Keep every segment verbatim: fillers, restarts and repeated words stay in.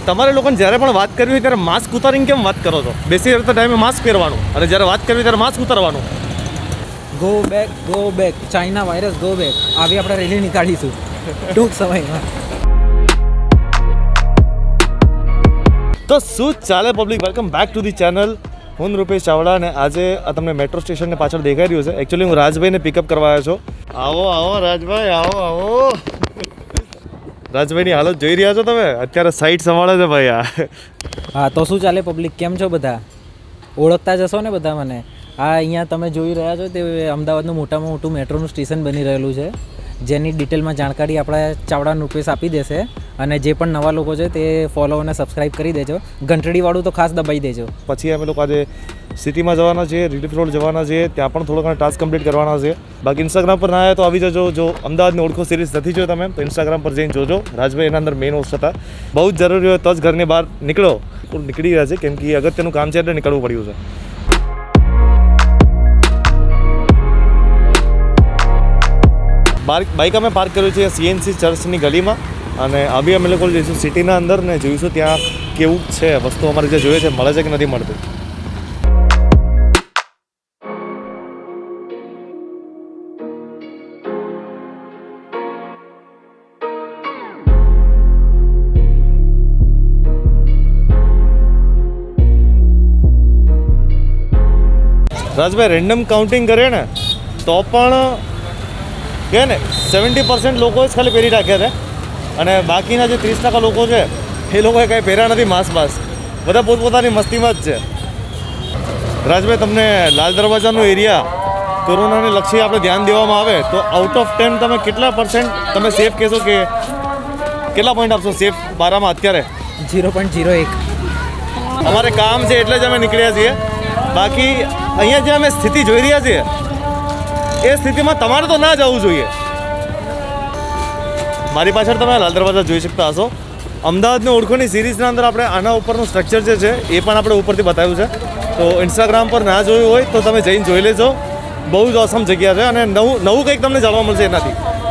તમારે લોકોને જ્યારે પણ વાત કરવી હોય ત્યારે માસ્ક ઉતારીને કેમ વાત કરો છો? બેસી રહેતા ટાઈમે માસ્ક પહેરવાનું અને જ્યારે વાત કરવી ત્યારે માસ્ક ઉતારવાનું. Go back go back China virus go back આવી આપણે રેલી નીકાળીશું ટૂંક સમયમાં. તો શું ચાલે public, welcome back to the channel. હું રૂપેશ ચાવડા અને આજે તમને મેટ્રો સ્ટેશનને પાછળ દેખાઈ રહ્યું છે. એકચ્યુઅલી હું રાજભાઈને પિકઅપ કરવા આવ્યો છું. આવો આવો રાજભાઈ, આવો આવો. રાજભાઈની હાલત જોઈ રહ્યા છો તમે, અત્યારે સાઈડ સંભાળે છે ભાઈ. આ હા તો શું ચાલે પબ્લિક, કેમ છો બધા? ઓળખતા જશો ને બધા મને. આ અહીંયા તમે જોઈ રહ્યા છો તે અમદાવાદનું મોટામાં મોટું મેટ્રોનું સ્ટેશન બની રહેલું છે, જેની ડિટેલમાં જાણકારી આપણા ચાવડા રૂપેશ આપી દેશે. અને જે પણ નવા લોકો છે તે ફોલો અને સબસ્ક્રાઈબ કરી દેજો. ઘંટડીવાળું તો ખાસ દબાઈ દેજો. પછી અમે લોકો આજે સિટીમાં જવાના છીએ, રિલીફ રોડ જવાના છીએ, ત્યાં પણ થોડો ઘણો ટાસ્ક કમ્પ્લીટ કરવાના છે. બાકી ઇન્સ્ટાગ્રામ પર ના આવ્યા તો આવી જજો. જો અમદાવાદની ઓળખો સિરીઝ નથી જોયો તમે તો ઇન્સ્ટાગ્રામ પર જઈને જોજો. રાજભાઈ એના અંદર મેઇન હોસ્ટ હતા. બહુ જ જરૂરી હોય તો જ ઘરની બહાર નીકળો. નીકળી રહ્યા છે કેમ કે અગત્યનું કામ છે એટલે નીકળવું પડ્યું છે. બાઇક અમે પાર્ક કર્યું છે સીએનસી ચર્ચની ગલીમાં અને અભી અમે લોકો જઈશું સિટીના અંદર ને જોઈશું ત્યાં કેવું છે વસ્તુ, અમારે જે જોઈએ છે મળે છે કે નથી મળતું. રાજભાઈ રેન્ડમ કાઉન્ટિંગ કરીએ ને તો પણ કે ને સેવન્ટી પર્સન્ટ લોકો જ ખાલી પહેરી રાખ્યા છે અને બાકીના જે ત્રીસ ટકા લોકો છે એ લોકોએ કાંઈ પહેર્યા નથી માસ્ક બાસ્ક. બધા પોતપોતાની મસ્તીમાં જ છે. રાજભાઈ તમને લાલ દરવાજાનો એરિયા કોરોનાને લક્ષી આપણે ધ્યાન દેવામાં આવે તો આઉટ ઓફ ટેન તમે કેટલા પર્સન્ટ તમે સેફ કહેશો કે કેટલા પોઈન્ટ આપશો સેફ બારામાં અત્યારે? ઝીરો પોઈન્ટ ઝીરો એક. અમારે કામ છે એટલે જ અમે નીકળ્યા છીએ. બાકી અહીંયા જે અમે સ્થિતિ જોઈ રહ્યા છીએ એ સ્થિતિમાં તમારે તો ના જવું જોઈએ. મારી પાછળ તમે લાલ દરવાજા જોઈ શકતા હશો. અમદાવાદની ઓળખોની સિરીઝના અંદર આપણે આના ઉપરનું સ્ટ્રક્ચર જે છે એ પણ આપણે ઉપરથી બતાવ્યું છે. તો ઇન્સ્ટાગ્રામ પર ના જોયું હોય તો તમે જઈને જોઈ લેજો. બહુ જ ઓસમ જગ્યા છે અને નવું નવું કંઈક તમને જાણવા મળશે એનાથી.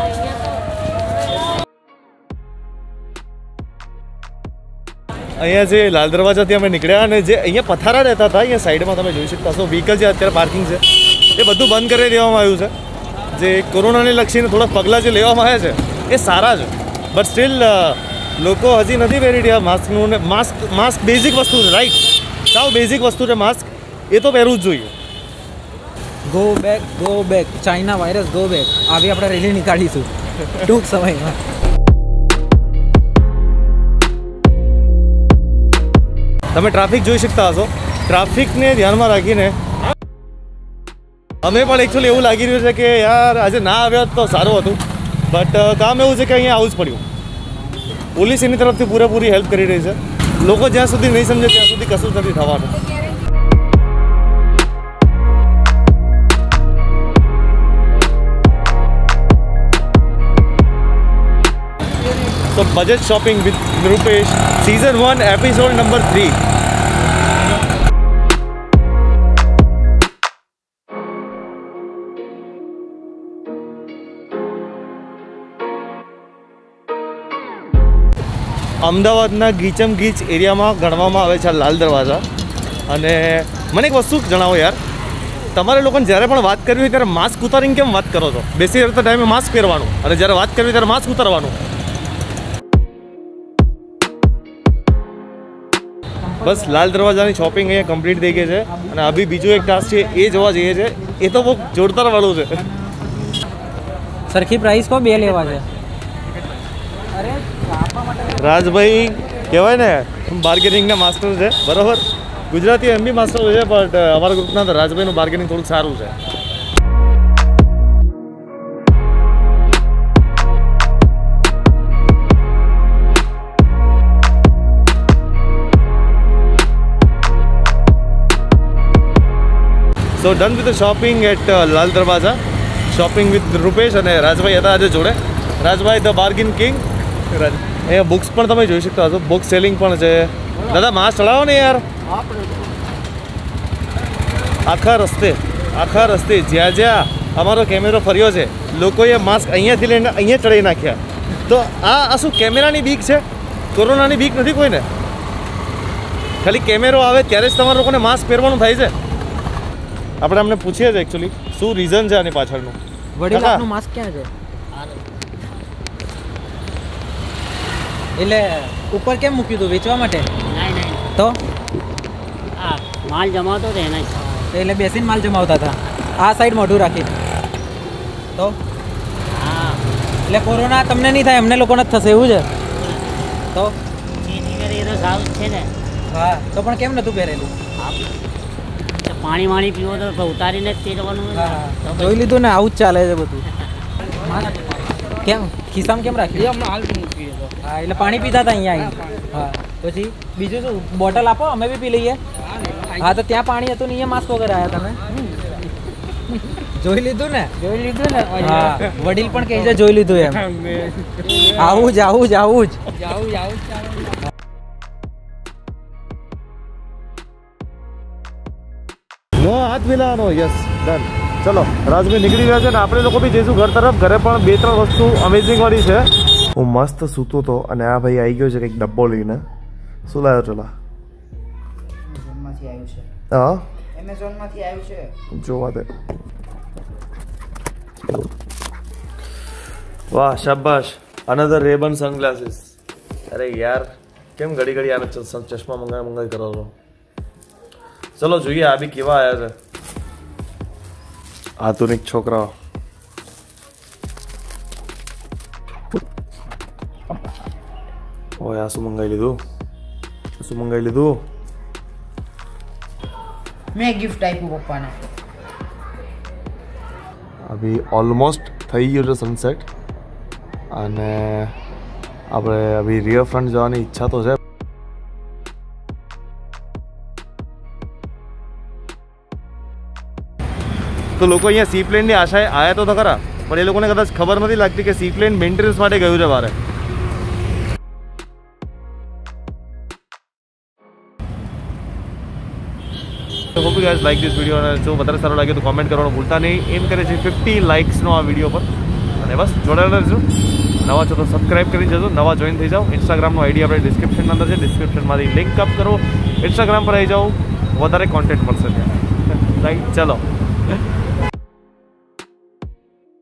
અહીંયા જે લાલ દરવાજાથી અમે નીકળ્યા અને જે અહીંયા પથારા રહેતા હતા અહીંયા સાઈડમાં તમે જોઈ શકતા હશો વ્હીકલ જે અત્યારે પાર્કિંગ છે એ બધું બંધ કરી દેવામાં આવ્યું છે. જે કોરોનાને લક્ષીને થોડા પગલાં જે લેવામાં આવ્યા છે એ સારા છે. બટ સ્ટીલ લોકો હજી નથી પહેરી રહ્યા માસ્કનું. ને માસ્ક માસ્ક બેઝિક વસ્તુ છે, રાઈટ? સાવ બેઝિક વસ્તુ છે માસ્ક, એ તો પહેરવું જ જોઈએ. Go back go back China virus go back આવી આપણે રેલી નીકાળીશું ટૂંક સમયમાં. તમે ટ્રાફિક જોઈ શકતા હશો. ટ્રાફિકને ધ્યાનમાં રાખીને અમે પણ એકચ્યુઅલી એવું લાગી રહ્યું છે કે યાર આજે ના આવ્યા તો સારું હતું. બટ કામ એવું છે કે અહીંયા આવું જ પડ્યું. પોલીસ એની તરફથી પૂરેપૂરી હેલ્પ કરી રહી છે. લોકો જ્યાં સુધી નહીં સમજે ત્યાં સુધી કશું જ નથી થવાનું. તો budget shopping with Rupesh season one episode number three. અમદાવાદના ગીચમ ગીચ એરિયામાં ગણવામાં આવે છે લાલ દરવાજા. અને મને એક વસ્તુ જણાવો યાર, તમારે લોકોને જ્યારે પણ વાત કરવી હોય ત્યારે માસ્ક ઉતારીને કેમ વાત કરો છો? બેસી રહેતા ટાઈમે માસ્ક પહેરવાનું અને જ્યારે વાત કરવી ત્યારે માસ્ક ઉતારવાનું. બસ લાલ દરવાજાની શોપિંગ અહીંયા કમ્પ્લીટ થઈ ગઈ છે અને અભી બીજો એક ટાસ્ક છે એ જોવા જઈએ છે. એ તો બહુ જોરદાર વાળું છે. સરખી પ્રાઇસ કો બે લેવા છે. રાજભાઈ કહેવાય ને બાર્ગેનિંગના માસ્ટર છે, બરાબર? ગુજરાતી એમ બી માસ્ટર છે બટ અમારા ગ્રુપના અંદર રાજભાઈનું બાર્ગેનિંગ થોડુંક સારું છે. So done with shopping at Lal Darwaja. Shopping with Rupesh અને રાજભાઈ હતા આજે જોડે. Rajbhai the bargain king. અહીંયા બુક્સ પણ તમે જોઈ શકતા હશો. બુક સેલિંગ પણ છે. દાદા માસ્ક ચડાવો ને યાર. આખા રસ્તે આખા રસ્તે જ્યાં જ્યાં અમારો કેમેરો ફર્યો છે લોકોએ માસ્ક અહીંયાથી લઈને અહીંયા ચડાવી નાખ્યા. તો આ આ શું કેમેરાની બીક છે? કોરોનાની બીક નથી કોઈને? ખાલી કેમેરો આવે ત્યારે જ તમારા લોકોને માસ્ક પહેરવાનું થાય છે. આપણે અમને પૂછીએ છીએ એકચ્યુઅલી શું રીઝન છે આની પાછળનું. વડીલ આપનું માસ્ક ક્યાં છે? એટલે ઉપર કેમ મૂક્યું હતું? વેચવા માટે? નહીં નહીં તો આ માલ જમાવતો હતો એના એટલે બેસીને માલ જમાવતા હતા આ સાઈડ મોઢું રાખી તો હા એટલે કોરોના તમને નહીં થાય અમને લોકોને જ થશે એવું છે તો એની કરી એ તો સારું જ છે ને. હા તો પણ કેમ નહોતું પહેરેલું? તો પાણી વાણી પીવો તો ઉતારીને જ તેરવાનું હા હા જોઈ લીધું ને આવું જ ચાલે છે બધું. કેમ ખિસ્સામાં કેમ રાખ્યું? હા એટલે પાણી પીતા હતા અહીંયા આવીને. હા પછી બીજું શું બોટલ આપો અમે બી પી લઈએ. હા તો ત્યાં પાણી હતું ને અહીંયા માસ્ક વગર આવ્યા તમે જોઈ લીધું ને? જોઈ લીધું ને. હા વડીલ પણ કહે છે જોઈ લીધું એમ. આવું જ આવું જ આવું જ જાવું જાવું નો હાથ મિલાવાનો. Yes done. ચલો રાજભાઈ નીકળી ગયા છે ને આપણે લોકો બી જઈશું ઘર તરફ. ઘરે પણ બે ત્રણ વસ્તુ અમેઝિંગ વાળી છે. હું મસ્ત સૂતો હતો અને આ ભાઈ આવી ગયો છે કંઈક ડબ્બો લઈને. શું લાવ્યો ચોલા? એમેઝોનમાંથી આવ્યું છે. હા એમેઝોનમાંથી આવ્યું છે. જોવા દે. વાહ શાબાશ. Another Ray-Ban sunglasses. અરે યાર કેમ ઘડી ઘડી આને ચશ્મા મંગાવી મંગાવી કરો છો? ચલો જોઈએ આ બી કેવા આવ્યા છે આધુનિક છોકરાઓ. ઓય આ શું મંગાવી લીધું? શું મંગાવી લીધું? મેં ગિફ્ટ આપ્યું પપ્પાને. અભી ઓલમોસ્ટ થઈ ગયું છે સનસેટ અને આપણે અભી રિવરફ્રન્ટ જવાની ઈચ્છા તો છે. તો લોકો અહીંયા સી પ્લેનની આશાએ આવ્યા તો ખરા પણ એ લોકોને કદાચ ખબર નથી લાગતી કે સી પ્લેન મેન્ટેનન્સ માટે ગયું છે બારે. Hope you guys like this video અને જો વધારે સારો લાગે તો કોમેન્ટ કરવાનું ભૂલતા નહીં. એમ કરે છે ફિફ્ટી લાઇક્સનો આ વિડીયો પર અને બસ જોડાયેલા રહેજો. નવા છો તો સબસ્ક્રાઈબ કરી જજો. નવા જોઈન થઈ જાઓ. ઇન્સ્ટાગ્રામનો આઈડી આપણે ડિસ્ક્રિપ્શનની અંદર છે. ડિસ્ક્રિપ્શનમાંથી લિંક અપ કરો. ઇન્સ્ટાગ્રામ પર આવી જાઓ. વધારે કોન્ટેન્ટ મળશે ત્યાં. રાઈટ ચલો.